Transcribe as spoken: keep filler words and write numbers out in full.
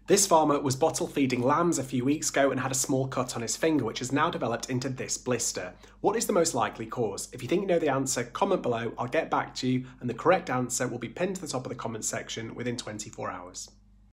This farmer was bottle feeding lambs a few weeks ago and had a small cut on his finger, which has now developed into this blister. What is the most likely cause? If you think you know the answer, comment below, I'll get back to you, and the correct answer will be pinned to the top of the comment section within twenty-four hours.